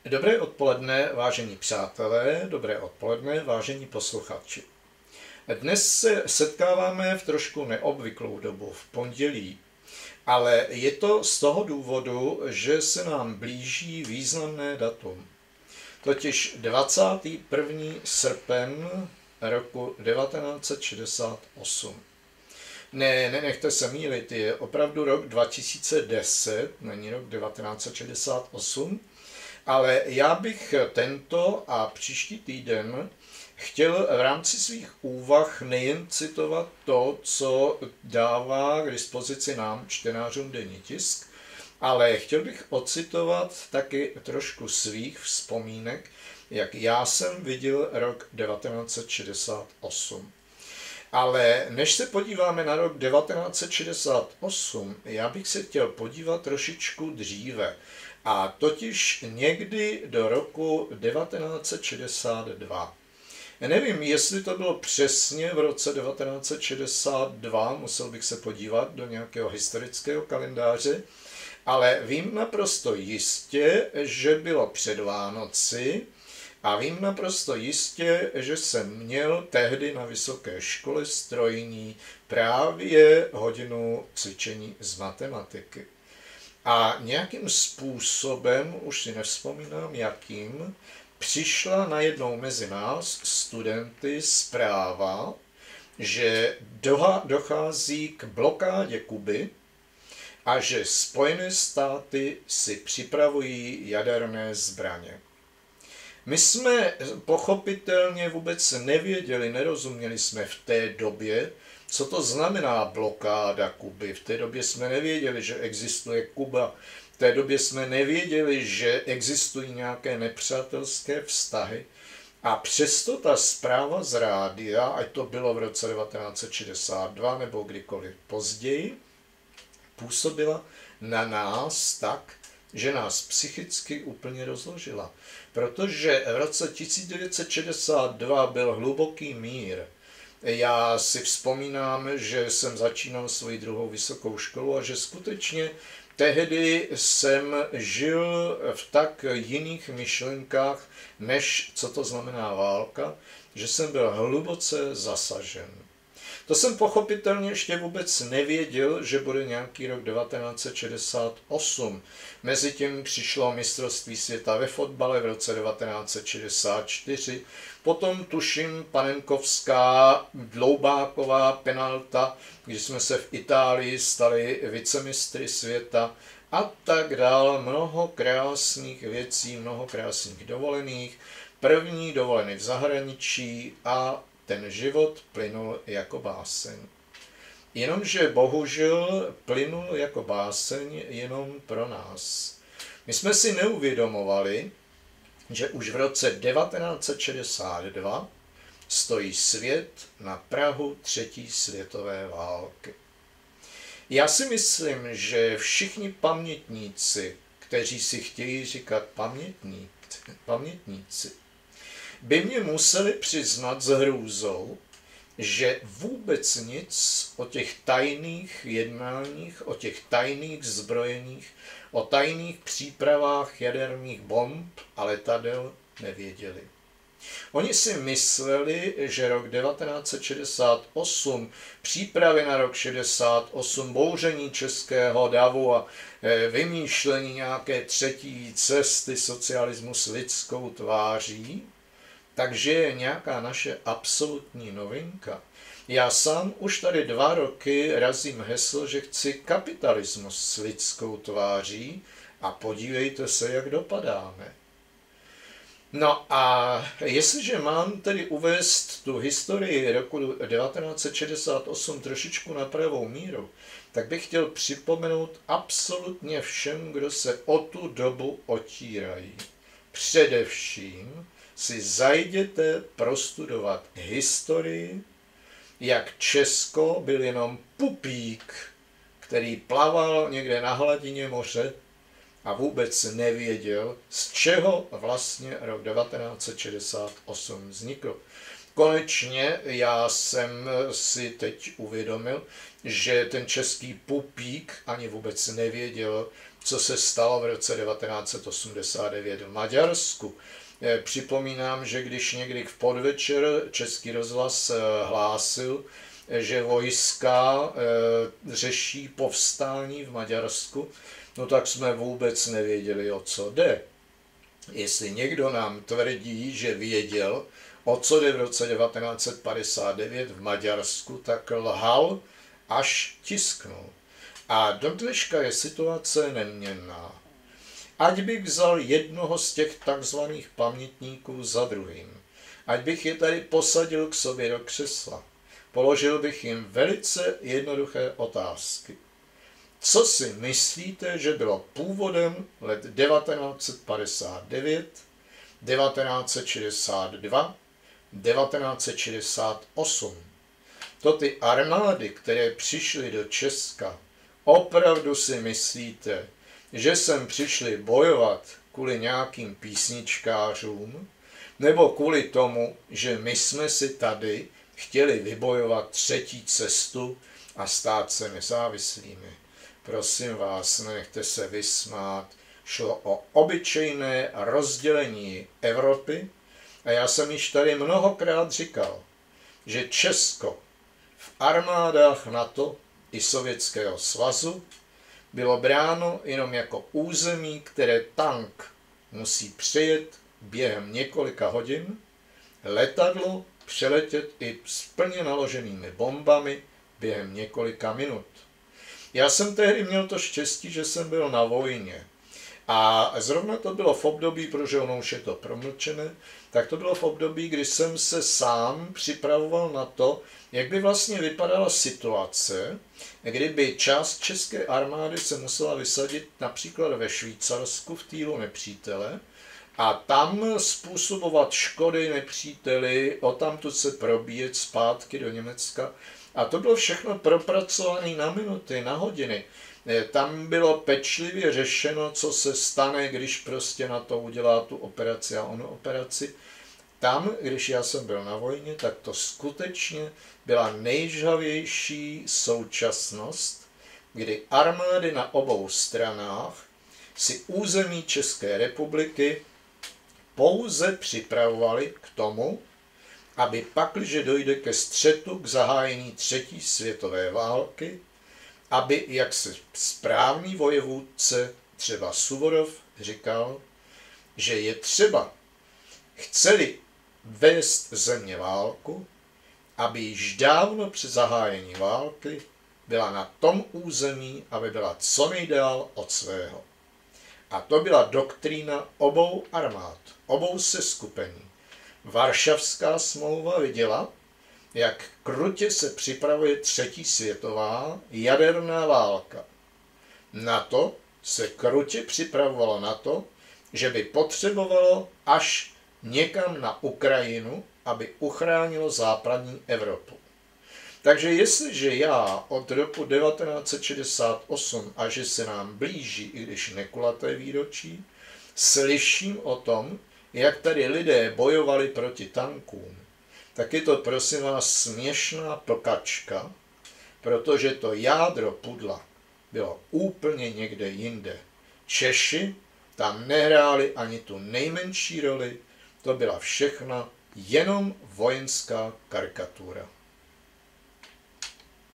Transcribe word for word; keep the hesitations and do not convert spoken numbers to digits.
Dobré odpoledne, vážení přátelé, dobré odpoledne, vážení posluchači. Dnes se setkáváme v trošku neobvyklou dobu, v pondělí, ale je to z toho důvodu, že se nám blíží významné datum, totiž dvacátý první srpen roku devatenáct set šedesát osm. Ne, nenechte se mýlit, je opravdu rok dva tisíce deset, není rok devatenáct set šedesát osm, ale já bych tento a příští týden chtěl v rámci svých úvah nejen citovat to, co dává k dispozici nám, čtenářům Dení tisk, ale chtěl bych ocitovat taky trošku svých vzpomínek, jak já jsem viděl rok devatenáct set šedesát osm. Ale než se podíváme na rok devatenáct set šedesát osm, já bych se chtěl podívat trošičku dříve, a totiž někdy do roku devatenáct set šedesát dva. Nevím, jestli to bylo přesně v roce devatenáct set šedesát dva, musel bych se podívat do nějakého historického kalendáře, ale vím naprosto jistě, že bylo před Vánoci a vím naprosto jistě, že jsem měl tehdy na vysoké škole strojní právě hodinu cvičení z matematiky. A nějakým způsobem, už si nevzpomínám jakým, přišla najednou mezi nás studenty zpráva, že dochází k blokádě Kuby a že Spojené státy si připravují jaderné zbraně. My jsme pochopitelně vůbec nevěděli, nerozuměli jsme v té době, co to znamená blokáda Kuby. V té době jsme nevěděli, že existuje Kuba. V té době jsme nevěděli, že existují nějaké nepřátelské vztahy. A přesto ta zpráva z rádia, ať to bylo v roce devatenáct set šedesát dva nebo kdykoliv později, působila na nás tak, že nás psychicky úplně rozložila. Protože v roce tisíc devět set šedesát dva byl hluboký mír. Já si vzpomínám, že jsem začínal svoji druhou vysokou školu a že skutečně tehdy jsem žil v tak jiných myšlenkách, než co to znamená válka, že jsem byl hluboce zasažen. To jsem pochopitelně ještě vůbec nevěděl, že bude nějaký rok devatenáct set šedesát osm. Mezitím přišlo mistrovství světa ve fotbale v roce devatenáct set šedesát čtyři, potom tuším panenkovská dloubáková penalta, když jsme se v Itálii stali vicemistry světa a tak dál. Mnoho krásných věcí, mnoho krásných dovolených, první dovolený v zahraničí a ten život plynul jako báseň. Jenomže bohužel plynul jako báseň jenom pro nás. My jsme si neuvědomovali, že už v roce devatenáct set šedesát dva stojí svět na prahu třetí světové války. Já si myslím, že všichni pamětníci, kteří si chtějí říkat pamětník, pamětníci, by mě museli přiznat s hrůzou, že vůbec nic o těch tajných jednáních, o těch tajných zbrojeních, o tajných přípravách jaderných bomb a letadel nevěděli. Oni si mysleli, že rok devatenáct set šedesát osm, přípravy na rok šedesát osm, bouření českého davu a vymýšlení nějaké třetí cesty socialismu s lidskou tváří, takže je nějaká naše absolutní novinka. Já sám už tady dva roky razím heslo, že chci kapitalismus s lidskou tváří a podívejte se, jak dopadáme. No a jestliže mám tedy uvést tu historii roku devatenáct set šedesát osm trošičku na pravou míru, tak bych chtěl připomenout absolutně všem, kdo se o tu dobu otírají. Především si zajděte prostudovat historii, jak Česko byl jenom pupík, který plaval někde na hladině moře a vůbec nevěděl, z čeho vlastně rok devatenáct set šedesát osm vznikl. Konečně já jsem si teď uvědomil, že ten český pupík ani vůbec nevěděl, co se stalo v roce devatenáct set osmdesát devět v Maďarsku. Připomínám, že když někdy v podvečer Český rozhlas hlásil, že vojska řeší povstání v Maďarsku, no tak jsme vůbec nevěděli, o co jde. Jestli někdo nám tvrdí, že věděl, o co jde v roce devatenáct set padesát devět v Maďarsku, tak lhal, až tisknul. A do dneška je situace neměnná. Ať bych vzal jednoho z těch takzvaných pamětníků za druhým, ať bych je tady posadil k sobě do křesla, položil bych jim velice jednoduché otázky. Co si myslíte, že bylo původem let devatenáct set padesát devět, devatenáct set šedesát dva, devatenáct set šedesát osm? To ty armády, které přišly do Česka, opravdu si myslíte, že sem přišli bojovat kvůli nějakým písničkářům, nebo kvůli tomu, že my jsme si tady chtěli vybojovat třetí cestu a stát se nezávislými? Prosím vás, nechte se vysmát. Šlo o obyčejné rozdělení Evropy a já jsem již tady mnohokrát říkal, že Česko v armádách NATO i Sovětského svazu bylo bráno jenom jako území, které tank musí přejet během několika hodin, letadlo přeletět i s plně naloženými bombami během několika minut. Já jsem tehdy měl to štěstí, že jsem byl na vojně. A zrovna to bylo v období, protože ono už je to promlčené, tak to bylo v období, kdy jsem se sám připravoval na to, jak by vlastně vypadala situace, kdyby část české armády se musela vysadit například ve Švýcarsku v týlu nepřítele a tam způsobovat škody nepříteli, odtamtud se probíjet zpátky do Německa. A to bylo všechno propracované na minuty, na hodiny. Tam bylo pečlivě řešeno, co se stane, když prostě na to udělá tu operaci a onu operaci. Tam, když já jsem byl na vojně, tak to skutečně byla nejžhavější současnost, kdy armády na obou stranách si území České republiky pouze připravovaly k tomu, aby pakliže dojde ke střetu, k zahájení třetí světové války, aby, jak se správný vojevůdce, třeba Suvorov, říkal, že je třeba, chceli vést země válku, aby již dávno při zahájení války byla na tom území, aby byla co nejdál od svého. A to byla doktrína obou armád, obou seskupení. Varšavská smlouva viděla, jak krutě se připravuje třetí světová jaderná válka. NATO se krutě připravovalo na to, že by potřebovalo až někam na Ukrajinu, aby uchránilo západní Evropu. Takže jestliže já od roku devatenáct set šedesát osm, a že se nám blíží, i když nekulaté výročí, slyším o tom, jak tady lidé bojovali proti tankům, tak je to prosím vás směšná plkačka, protože to jádro pudla bylo úplně někde jinde. Češi tam nehráli ani tu nejmenší roli, to byla všechna jenom vojenská karikatura.